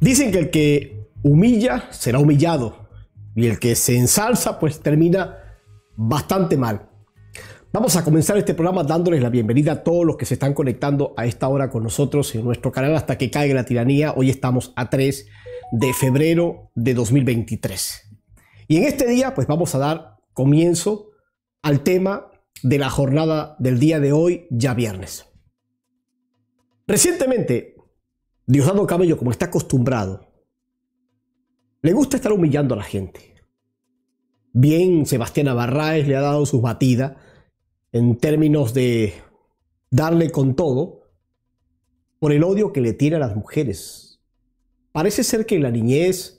Dicen que el que humilla será humillado y el que se ensalza pues termina bastante mal. Vamos a comenzar este programa dándoles la bienvenida a todos los que se están conectando a esta hora con nosotros en nuestro canal Hasta que caiga la tiranía. Hoy estamos a 3 de febrero de 2023. Y en este día pues vamos a dar comienzo al tema de la jornada del día de hoy, ya viernes. Recientemente, Diosdado Cabello, como está acostumbrado, le gusta estar humillando a la gente. Bien, Sebastián Barraez le ha dado sus batidas en términos de darle con todo por el odio que le tiene a las mujeres. Parece ser que en la niñez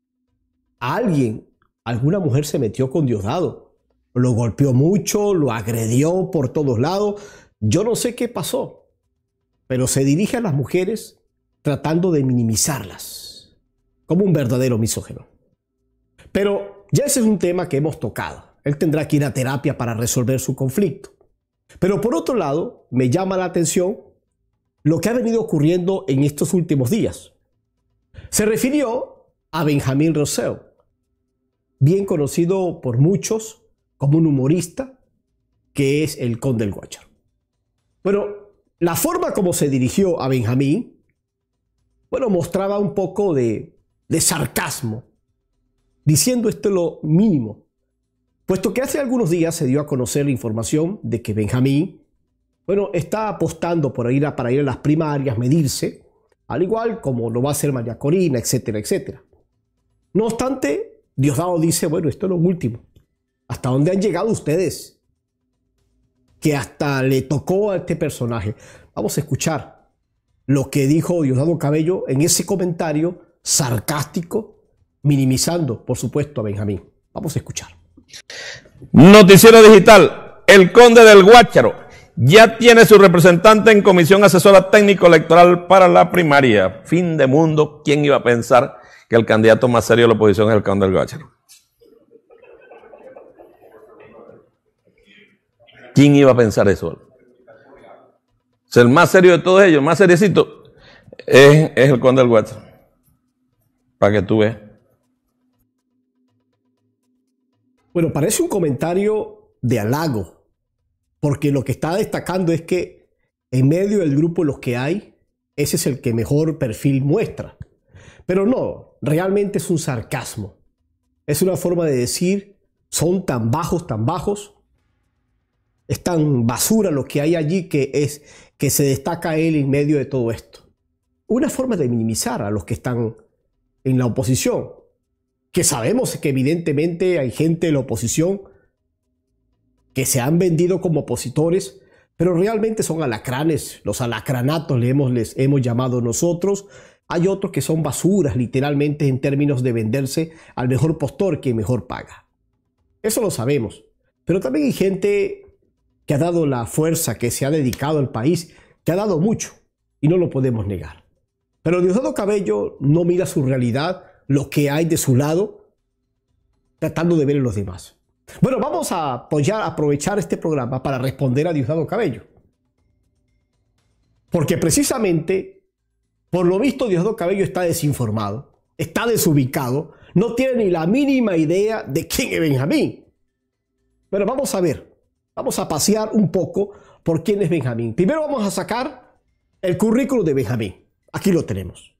alguna mujer se metió con Diosdado. Lo golpeó mucho, lo agredió por todos lados. Yo no sé qué pasó, pero se dirige a las mujeres tratando de minimizarlas, como un verdadero misógino. Pero ya ese es un tema que hemos tocado. Él tendrá que ir a terapia para resolver su conflicto. Pero por otro lado, me llama la atención lo que ha venido ocurriendo en estos últimos días. Se refirió a Benjamín Rosell, bien conocido por muchos como un humorista, que es el Conde del Guácharo. Bueno, la forma como se dirigió a Benjamín, mostraba un poco de sarcasmo, diciendo esto lo mínimo, puesto que hace algunos días se dio a conocer la información de que Benjamín, está apostando para ir a las primarias, medirse, al igual como lo va a hacer María Corina, etcétera, etcétera. No obstante, Diosdado dice, esto es lo último. ¿Hasta dónde han llegado ustedes? Que hasta le tocó a este personaje. Vamos a escuchar lo que dijo Diosdado Cabello en ese comentario sarcástico, minimizando, por supuesto, a Benjamín. Vamos a escuchar. Noticiero Digital. El Conde del Guácharo ya tiene su representante en Comisión Asesora Técnico Electoral para la primaria. Fin de mundo. ¿Quién iba a pensar que el candidato más serio de la oposición es el Conde del Guácharo? ¿Quién iba a pensar eso? O sea, el más serio de todos ellos, el más seriecito, es el Conde del Guácharo. Para que tú veas. Parece un comentario de halago, porque lo que está destacando es que en medio del grupo de los que hay, ese es el que mejor perfil muestra. Pero no, realmente es un sarcasmo. Es una forma de decir, son tan bajos, es tan basura lo que hay allí que se destaca él en medio de todo esto. Una forma de minimizar a los que están en la oposición, que sabemos que evidentemente hay gente de la oposición que se han vendido como opositores, pero realmente son alacranes, los alacranatos les hemos llamado nosotros. Hay otros que son basuras literalmente en términos de venderse al mejor postor que mejor paga. Eso lo sabemos, pero también hay gente que ha dado la fuerza, que se ha dedicado al país, que ha dado mucho y no lo podemos negar. Pero Diosdado Cabello no mira su realidad, lo que hay de su lado, tratando de ver en los demás. Vamos a aprovechar este programa para responder a Diosdado Cabello. Porque precisamente, por lo visto, Diosdado Cabello está desinformado, está desubicado, no tiene ni la mínima idea de quién es Benjamín. Pero vamos a ver, vamos a pasear un poco por quién es Benjamín. Primero vamos a sacar el currículum de Benjamín. Aquí lo tenemos.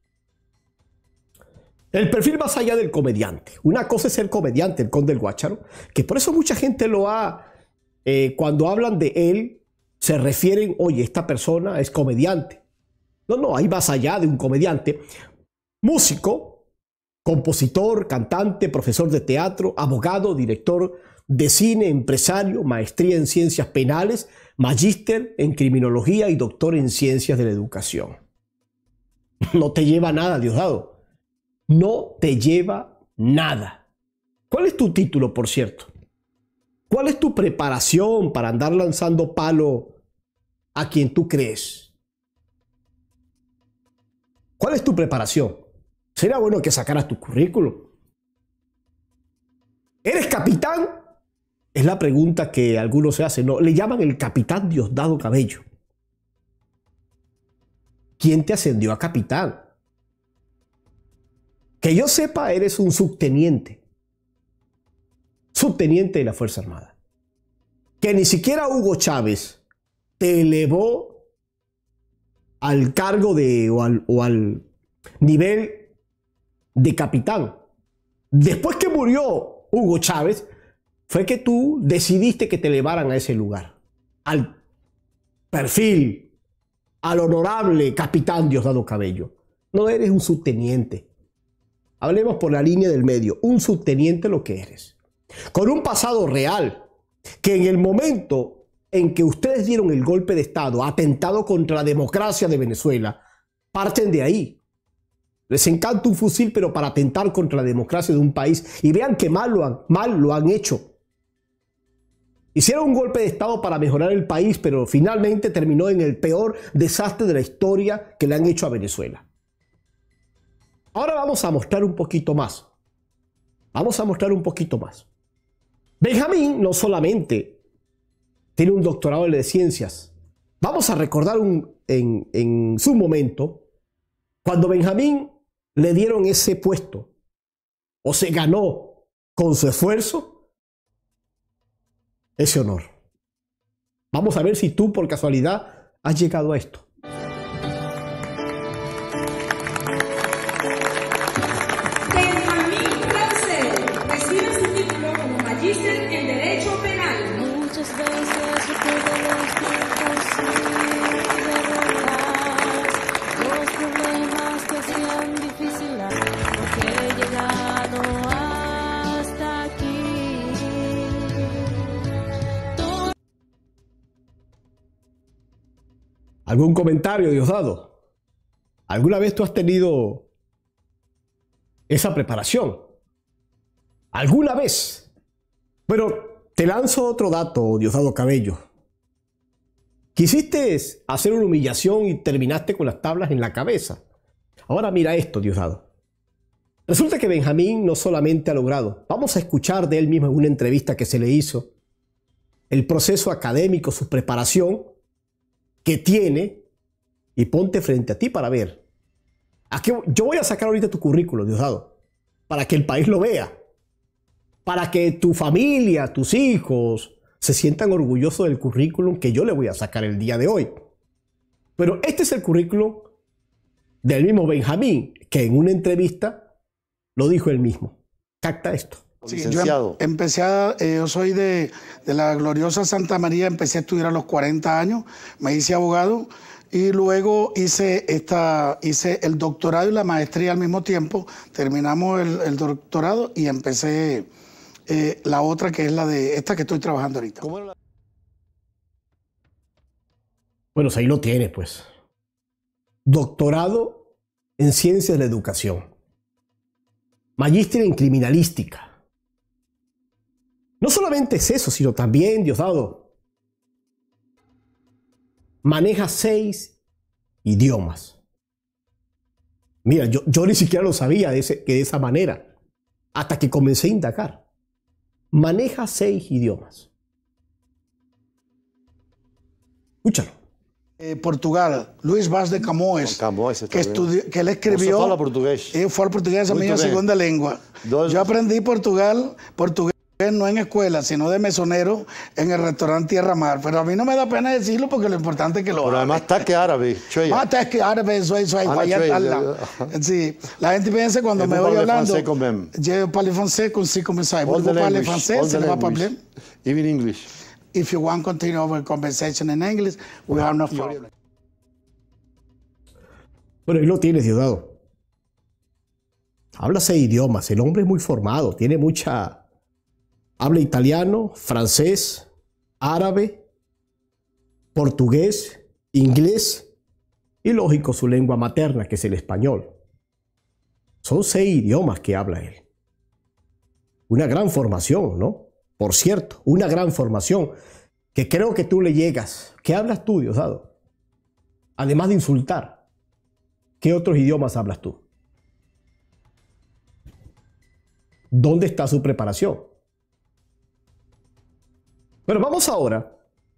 El perfil más allá del comediante. Una cosa es ser comediante, el Conde del Guácharo, que por eso mucha gente cuando hablan de él, se refieren, oye, esta persona es comediante. No, hay más allá de un comediante. Músico, compositor, cantante, profesor de teatro, abogado, director de cine, empresario, maestría en ciencias penales, magíster en criminología y doctor en ciencias de la educación. No te lleva nada, Diosdado. No te lleva nada. ¿Cuál es tu título, por cierto? ¿Cuál es tu preparación para andar lanzando palo a quien tú crees? ¿Cuál es tu preparación? Sería bueno que sacaras tu currículum. ¿Eres capitán? Es la pregunta que algunos se hacen. No, le llaman el capitán Diosdado Cabello. ¿Quién te ascendió a capitán? Que yo sepa, eres un subteniente. Subteniente de la Fuerza Armada. Que ni siquiera Hugo Chávez te elevó al cargo de o al nivel de capitán. Después que murió Hugo Chávez, fue que tú decidiste que te elevaran a ese lugar, al perfil, al honorable capitán Diosdado Cabello. No eres un subteniente. Hablemos por la línea del medio. Un subteniente lo que eres. Con un pasado real, que en el momento en que ustedes dieron el golpe de Estado, atentado contra la democracia de Venezuela, parten de ahí. Les encanta un fusil, pero para atentar contra la democracia de un país. Y vean que mal lo han hecho. Hicieron un golpe de Estado para mejorar el país, pero finalmente terminó en el peor desastre de la historia que le han hecho a Venezuela. Ahora vamos a mostrar un poquito más. Vamos a mostrar un poquito más. Benjamín no solamente tiene un doctorado en ciencias. Vamos a recordar en su momento, cuando Benjamín le dieron ese puesto, o se ganó con su esfuerzo, ese honor. Vamos a ver si tú por casualidad has llegado a esto. Benjamín Rancel recibe su título como magíster en Derecho Penal. Muchas veces recuerdo los tiempos sin derrotas, los problemas que hacían difícil porque he llegado hasta aquí. ¿Algún comentario, Diosdado? ¿Alguna vez tú has tenido esa preparación? ¿Alguna vez? Pero te lanzo otro dato, Diosdado Cabello. Quisiste hacer una humillación y terminaste con las tablas en la cabeza. Ahora mira esto, Diosdado. Resulta que Benjamín no solamente ha logrado, vamos a escuchar de él mismo en una entrevista que se le hizo, el proceso académico, su preparación que tiene, y ponte frente a ti para ver. Aquí, yo voy a sacar ahorita tu currículo, Diosdado, para que el país lo vea, para que tu familia, tus hijos, se sientan orgullosos del currículum que yo le voy a sacar el día de hoy. Pero este es el currículum del mismo Benjamín, que en una entrevista lo dijo él mismo. Capta esto. Sí, yo soy de la gloriosa Santa María, empecé a estudiar a los 40 años, me hice abogado y luego hice el doctorado y la maestría al mismo tiempo. Terminamos el doctorado y empecé la otra, que es la de esta que estoy trabajando ahorita. Bueno, ahí lo tienes, pues. Doctorado en Ciencias de la Educación. Magíster en Criminalística. No solamente es eso, sino también, Diosdado, maneja 6 idiomas. Mira, yo ni siquiera lo sabía de esa manera, hasta que comencé a indagar. Maneja 6 idiomas. Escúchalo. Portugal, Luis Vaz de Camões, que él escribió, fue al portugués, a mí es segunda lengua. Yo aprendí portugués no en escuela, sino de mesonero en el restaurante Tierra Mar. Pero a mí no me da pena decirlo porque lo importante es que lo Pero además está que árabe. Está que árabe, soy sí, la gente piensa cuando me voy hablando, je parle français comme ça. Vous parlez français, c'est pas problème. Even English. If you want to continue our conversation in English, we have no problem. Bueno, ahí lo tienes, Diosdado. Habla 6 idiomas. El hombre es muy formado. Tiene mucha... Habla italiano, francés, árabe, portugués, inglés y, lógico, su lengua materna, que es el español. Son 6 idiomas que habla él. Una gran formación, ¿no? Por cierto, una gran formación que creo que tú le llegas. ¿Qué hablas tú, Diosdado? Además de insultar, ¿qué otros idiomas hablas tú? ¿Dónde está su preparación? Bueno, vamos ahora,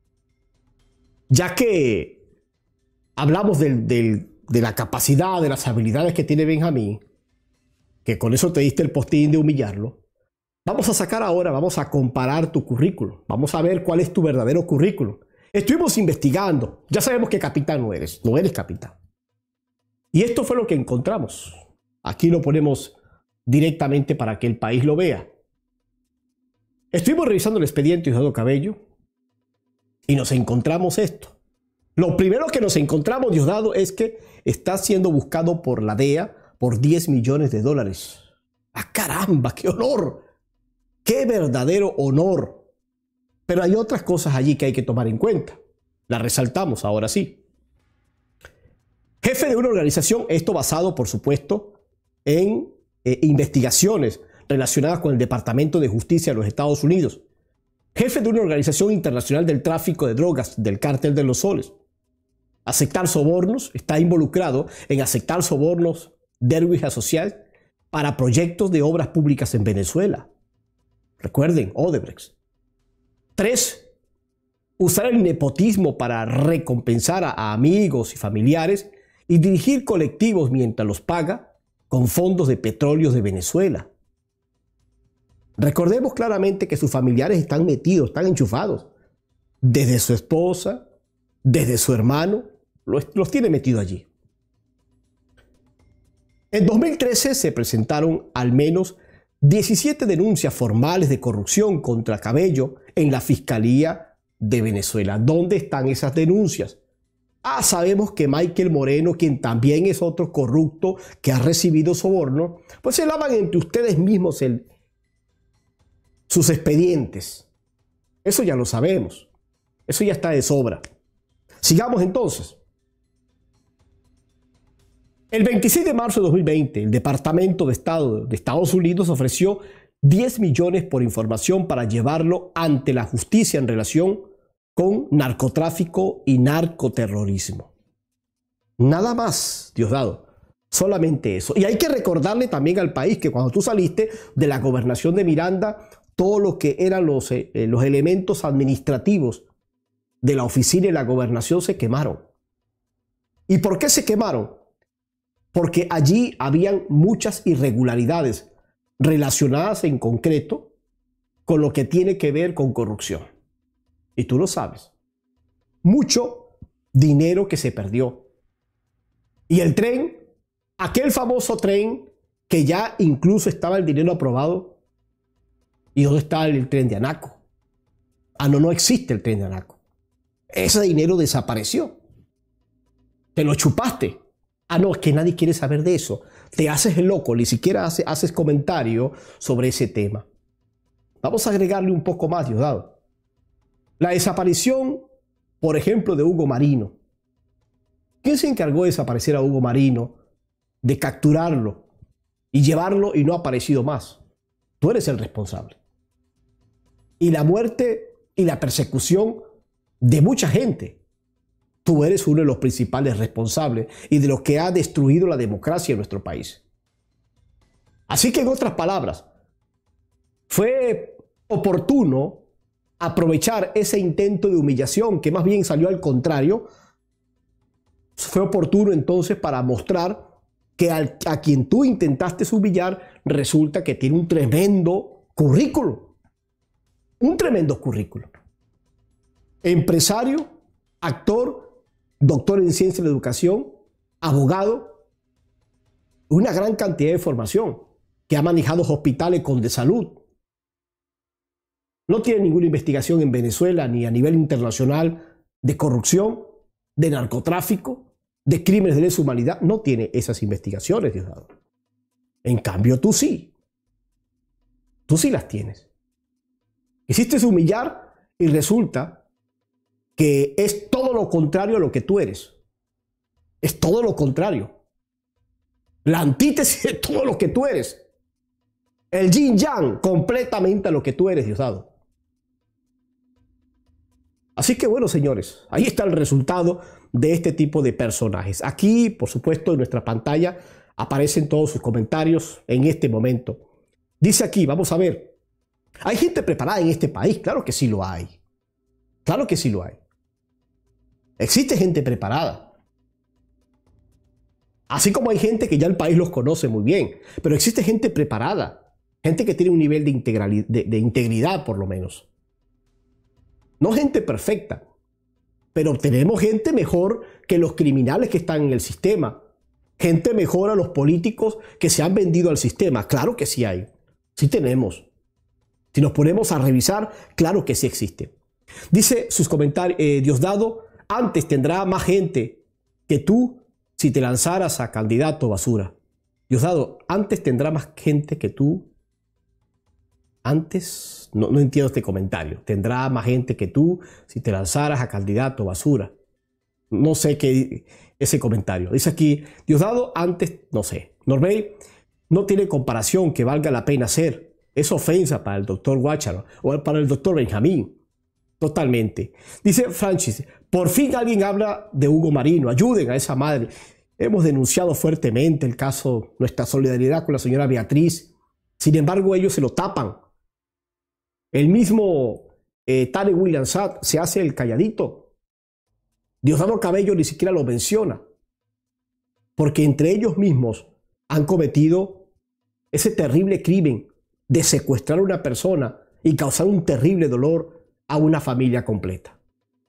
ya que hablamos de la capacidad, de las habilidades que tiene Benjamín, que con eso te diste el postín de humillarlo, vamos a sacar ahora, vamos a comparar tu currículum. Vamos a ver cuál es tu verdadero currículum. Estuvimos investigando. Ya sabemos que capitán no eres capitán. Y esto fue lo que encontramos. Aquí lo ponemos directamente para que el país lo vea. Estuvimos revisando el expediente de Diosdado Cabello y nos encontramos esto. Lo primero que nos encontramos, Diosdado, es que está siendo buscado por la DEA por $10 millones. ¡Ah, caramba! ¡Qué honor! ¡Qué verdadero honor! Pero hay otras cosas allí que hay que tomar en cuenta. Las resaltamos ahora sí. Jefe de una organización, esto basado, por supuesto, en investigaciones relacionadas con el Departamento de Justicia de los Estados Unidos. Jefe de una organización internacional del tráfico de drogas del Cártel de los Soles. Aceptar sobornos, está involucrado en aceptar sobornos Derwish Associates para proyectos de obras públicas en Venezuela. Recuerden, Odebrecht. 3. Usar el nepotismo para recompensar a amigos y familiares y dirigir colectivos mientras los paga con fondos de petróleo de Venezuela. Recordemos claramente que sus familiares están metidos, están enchufados. Desde su esposa, desde su hermano, los tiene metidos allí. En 2013 se presentaron al menos 17 denuncias formales de corrupción contra Cabello en la Fiscalía de Venezuela. ¿Dónde están esas denuncias? Sabemos que Michael Moreno, quien también es otro corrupto que ha recibido soborno, pues se lavan entre ustedes mismos sus expedientes. Eso ya lo sabemos. Eso ya está de sobra. Sigamos entonces. El 26 de marzo de 2020, el Departamento de Estado de Estados Unidos ofreció 10 millones por información para llevarlo ante la justicia en relación con narcotráfico y narcoterrorismo. Nada más, Diosdado. Solamente eso. Y hay que recordarle también al país que cuando tú saliste de la gobernación de Miranda, todo lo que eran los elementos administrativos de la oficina y la gobernación se quemaron. ¿Y por qué se quemaron? Porque allí habían muchas irregularidades relacionadas en concreto con lo que tiene que ver con corrupción. Y tú lo sabes. Mucho dinero que se perdió. Y el tren, aquel famoso tren que ya incluso estaba el dinero aprobado. ¿Y dónde está el tren de Anaco? No existe el tren de Anaco. Ese dinero desapareció. Te lo chupaste. No, es que nadie quiere saber de eso. Te haces el loco, ni siquiera haces comentario sobre ese tema. Vamos a agregarle un poco más, Diosdado. La desaparición, por ejemplo, de Hugo Marino. ¿Quién se encargó de desaparecer a Hugo Marino, de capturarlo y llevarlo y no ha aparecido más? Tú eres el responsable. Y la muerte y la persecución de mucha gente. Tú eres uno de los principales responsables y de los que ha destruido la democracia en nuestro país. Así que, en otras palabras, fue oportuno aprovechar ese intento de humillación, que más bien salió al contrario. Fue oportuno entonces para mostrar que a quien tú intentaste humillar resulta que tiene un tremendo currículum. Un tremendo currículum. Empresario, actor, doctor en ciencia de la educación, abogado, una gran cantidad de formación, que ha manejado hospitales con de salud. No tiene ninguna investigación en Venezuela ni a nivel internacional de corrupción, de narcotráfico, de crímenes de lesa humanidad. No tiene esas investigaciones, Diosdado. En cambio, tú sí. Tú sí las tienes. Quisiste humillar y resulta que es todo lo contrario a lo que tú eres. Es todo lo contrario. La antítesis de todo lo que tú eres. El yin yang completamente a lo que tú eres, Diosdado. Así que bueno, señores, ahí está el resultado de este tipo de personajes. Aquí, por supuesto, en nuestra pantalla aparecen todos sus comentarios en este momento. Dice aquí, vamos a ver, ¿hay gente preparada en este país? Claro que sí lo hay. Claro que sí lo hay. Existe gente preparada. Así como hay gente que ya el país los conoce muy bien, pero existe gente preparada, gente que tiene un nivel de integridad por lo menos. No gente perfecta, pero tenemos gente mejor que los criminales que están en el sistema. Gente mejor a los políticos que se han vendido al sistema. Claro que sí hay. Sí tenemos. Si nos ponemos a revisar, claro que sí existe. Dice sus comentarios, Diosdado, antes tendrá más gente que tú si te lanzaras a candidato basura. Diosdado, antes tendrá más gente que tú. Antes, no entiendo este comentario. Tendrá más gente que tú si te lanzaras a candidato basura. No sé qué ese comentario. Dice aquí, Diosdado, antes, no sé. Norbey no tiene comparación que valga la pena hacer. Es ofensa para el doctor Guácharo o para el doctor Benjamín. Totalmente. Dice Francis, por fin alguien habla de Hugo Marino. Ayuden a esa madre. Hemos denunciado fuertemente el caso, nuestra solidaridad con la señora Beatriz. Sin embargo, ellos se lo tapan. El mismo Tarek William Saad se hace el calladito. Diosdado Cabello ni siquiera lo menciona. Porque entre ellos mismos han cometido ese terrible crimen de secuestrar a una persona y causar un terrible dolor a una familia completa.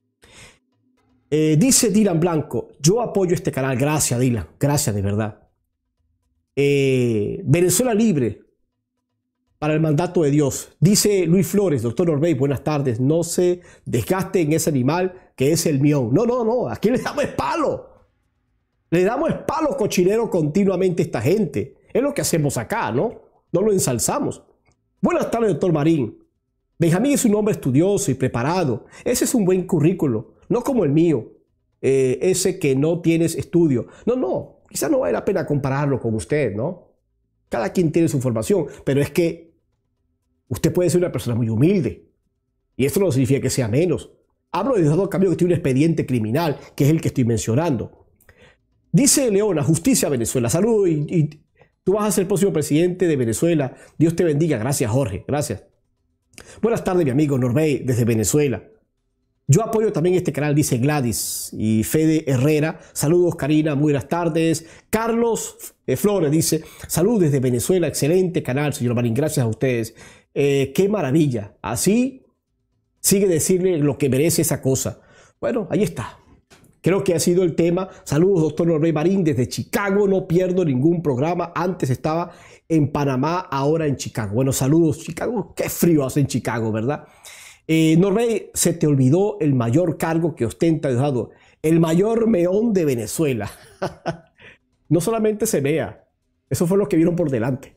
Dice Dylan Blanco, yo apoyo este canal. Gracias, Dylan. Gracias de verdad. Venezuela libre para el mandato de Dios. Dice Luis Flores, doctor Norbey, buenas tardes. No se desgaste en ese animal que es el mión. No. Aquí le damos palo. Le damos palo cochinero continuamente a esta gente. Es lo que hacemos acá, ¿no? No lo ensalzamos. Buenas tardes, doctor Marín. Benjamín es un hombre estudioso y preparado. Ese es un buen currículo. No como el mío. Ese que no tienes estudio. No. Quizás no vale la pena compararlo con usted, ¿no? Cada quien tiene su formación. Pero es que usted puede ser una persona muy humilde. Y esto no significa que sea menos. Hablo de Diosdado Cabello que tiene un expediente criminal, que es el que estoy mencionando. Dice Leona, justicia a Venezuela. Saludos y tú vas a ser el próximo presidente de Venezuela. Dios te bendiga. Gracias, Jorge. Gracias. Buenas tardes, mi amigo Norbey, desde Venezuela. Yo apoyo también este canal, dice Gladys y Fede Herrera. Saludos, Karina, muy buenas tardes. Carlos Flores dice, saludos desde Venezuela, excelente canal, señor Marín, gracias a ustedes. Qué maravilla. Así sigue decirle lo que merece esa cosa. Bueno, ahí está. Creo que ha sido el tema. Saludos, doctor Norbey Marín, desde Chicago. No pierdo ningún programa. Antes estaba en Panamá, ahora en Chicago. Bueno, saludos, Chicago. Qué frío hace en Chicago, ¿verdad? Norbey, se te olvidó el mayor cargo que ostenta Diosdado, el mayor meón de Venezuela. No solamente se vea, eso fue lo que vieron por delante.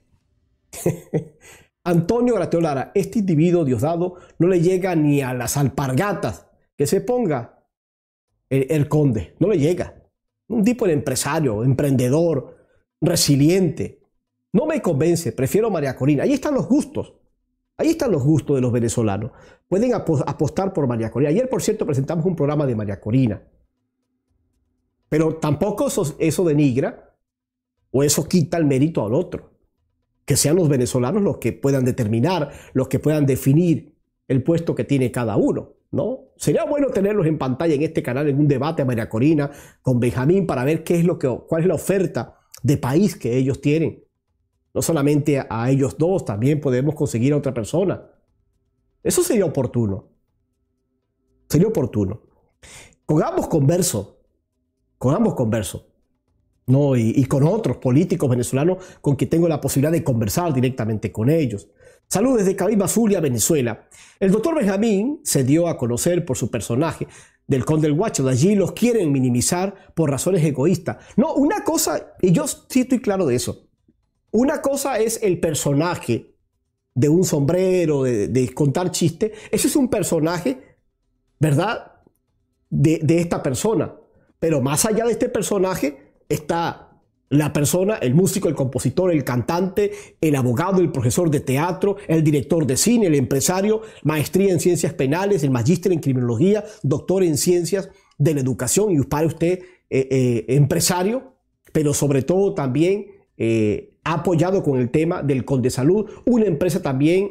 Antonio Grateo Lara, este individuo Diosdado no le llega ni a las alpargatas que se ponga el conde, no le llega. Un tipo de empresario, emprendedor, resiliente. No me convence, prefiero María Corina. Ahí están los gustos. Ahí están los gustos de los venezolanos. Pueden apostar por María Corina. Ayer, por cierto, presentamos un programa de María Corina. Pero tampoco eso denigra o eso quita el mérito al otro. Que sean los venezolanos los que puedan determinar, los que puedan definir el puesto que tiene cada uno, ¿no? Sería bueno tenerlos en pantalla en este canal en un debate a María Corina con Benjamín para ver cuál es la oferta de país que ellos tienen. No solamente a ellos dos, también podemos conseguir a otra persona. Eso sería oportuno. Sería oportuno. Con ambos converso. ¿No? Y con otros políticos venezolanos con quien tengo la posibilidad de conversar directamente con ellos. Saludos desde Cabima Zulia, Venezuela. El doctor Benjamín se dio a conocer por su personaje del Conde del Guácharo. Allí los quieren minimizar por razones egoístas. No, una cosa, y yo sí estoy claro de eso. Una cosa es el personaje de un sombrero, de contar chistes. Ese es un personaje, ¿verdad? De esta persona. Pero más allá de este personaje está la persona, el músico, el compositor, el cantante, el abogado, el profesor de teatro, el director de cine, el empresario, maestría en ciencias penales, el magíster en criminología, doctor en ciencias de la educación y para usted empresario, pero sobre todo también ha apoyado con el tema del Condesalud, una empresa también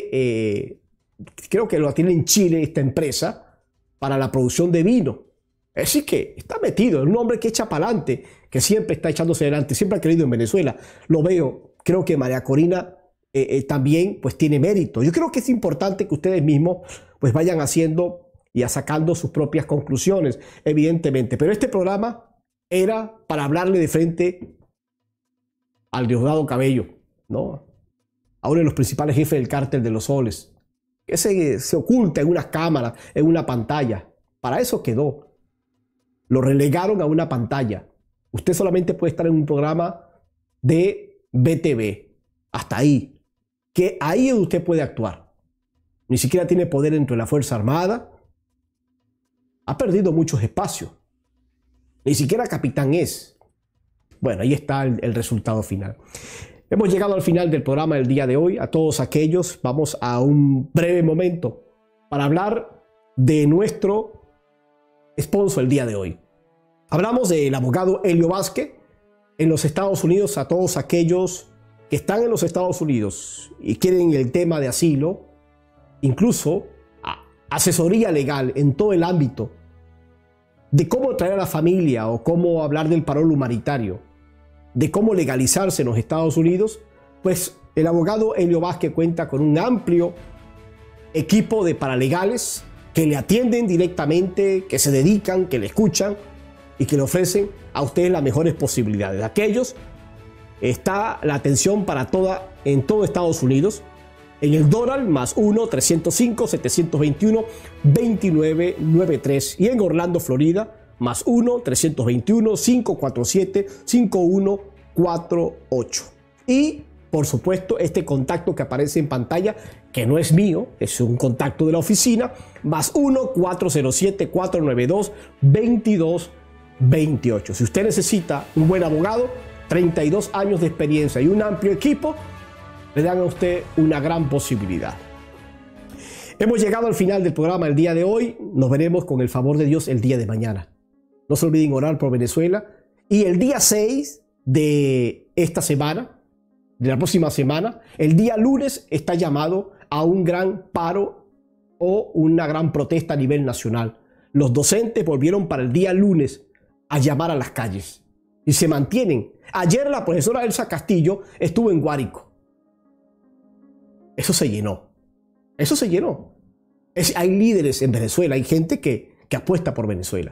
creo que lo tiene en Chile esta empresa, para la producción de vino. Es decir, que está metido, es un hombre que echa para adelante, que siempre está echándose adelante, siempre ha creído en Venezuela. Lo veo, creo que María Corina también pues tiene mérito. Yo creo que es importante que ustedes mismos pues vayan haciendo y sacando sus propias conclusiones, evidentemente. Pero este programa era para hablarle de frente al Diosdado Cabello, ¿no? A uno de los principales jefes del cártel de los soles, que se oculta en unas cámaras, en una pantalla. Para eso quedó. Lo relegaron a una pantalla. Usted solamente puede estar en un programa de BTV. Hasta ahí. Que ahí es donde usted puede actuar. Ni siquiera tiene poder dentro de la Fuerza Armada. Ha perdido muchos espacios. Ni siquiera capitán es. Bueno, ahí está el resultado final. Hemos llegado al final del programa del día de hoy. A todos aquellos, vamos a un breve momento para hablar de nuestro sponsor el día de hoy. Hablamos del abogado Helio Vázquez en los Estados Unidos. A todos aquellos que están en los Estados Unidos y quieren el tema de asilo, incluso asesoría legal en todo el ámbito de cómo traer a la familia o cómo hablar del parol humanitario, de cómo legalizarse en los Estados Unidos, pues el abogado Helio Vázquez cuenta con un amplio equipo de paralegales que le atienden directamente, que se dedican, que le escuchan y que le ofrecen a ustedes las mejores posibilidades. Aquellos está la atención para en todo Estados Unidos, en el Doral más 1-305-721-2993 y en Orlando, Florida, más 1-321-547-5148. Y, por supuesto, este contacto que aparece en pantalla, que no es mío, es un contacto de la oficina, más 1-407-492-2228. Si usted necesita un buen abogado, 32 años de experiencia y un amplio equipo, le dan a usted una gran posibilidad. Hemos llegado al final del programa el día de hoy. Nos veremos con el favor de Dios el día de mañana. No se olviden orar por Venezuela. Y el día 6 de esta semana, de la próxima semana, el día lunes está llamado a un gran paro o una gran protesta a nivel nacional. Los docentes volvieron para el día lunes a llamar a las calles y se mantienen. Ayer la profesora Elsa Castillo estuvo en Guárico. Eso se llenó. Eso se llenó. Hay líderes en Venezuela, hay gente que apuesta por Venezuela.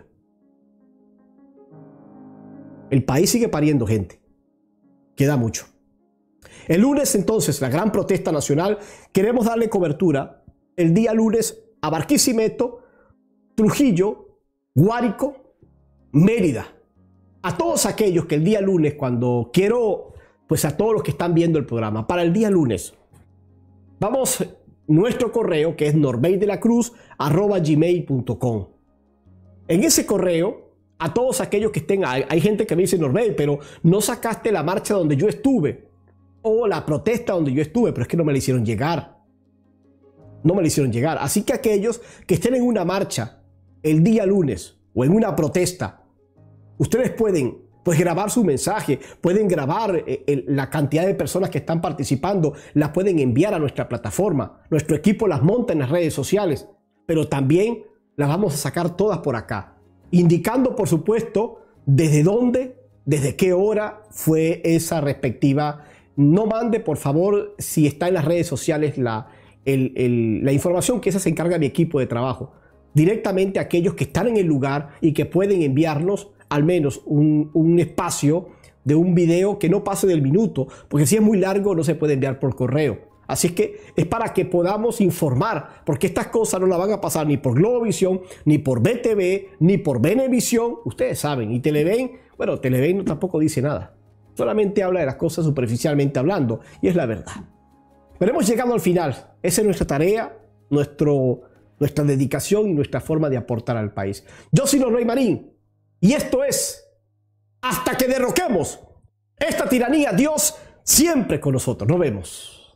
El país sigue pariendo gente. Queda mucho. El lunes, entonces, la gran protesta nacional. Queremos darle cobertura el día lunes a Barquisimeto, Trujillo, Guárico, Mérida. A todos aquellos que el día lunes, cuando quiero, pues a todos los que están viendo el programa, para el día lunes, vamos nuestro correo, que es norbeydelacruz@gmail.com. En ese correo, a todos aquellos que estén, hay gente que me dice: Norbey, pero no sacaste la marcha donde yo estuve o la protesta donde yo estuve, pero es que no me la hicieron llegar. No me la hicieron llegar. Así que aquellos que estén en una marcha el día lunes o en una protesta, ustedes pueden pues grabar su mensaje, pueden grabar la cantidad de personas que están participando, las pueden enviar a nuestra plataforma. Nuestro equipo las monta en las redes sociales, pero también las vamos a sacar todas por acá, indicando, por supuesto, desde dónde, desde qué hora fue esa respectiva. No mande, por favor, si está en las redes sociales la información, que esa se encarga mi equipo de trabajo, directamente a aquellos que están en el lugar y que pueden enviarnos al menos un espacio de un video que no pase del minuto, porque si es muy largo no se puede enviar por correo. Así es que es para que podamos informar, porque estas cosas no las van a pasar ni por Globovisión, ni por BTV, ni por Venevisión. Ustedes saben. Y Televen, bueno, Televen tampoco dice nada. Solamente habla de las cosas superficialmente hablando, y es la verdad. Pero hemos llegado al final. Esa es nuestra tarea, nuestra dedicación y nuestra forma de aportar al país. Yo soy Norbey Marín. Y esto es, hasta que derroquemos esta tiranía, Dios siempre con nosotros. Nos vemos.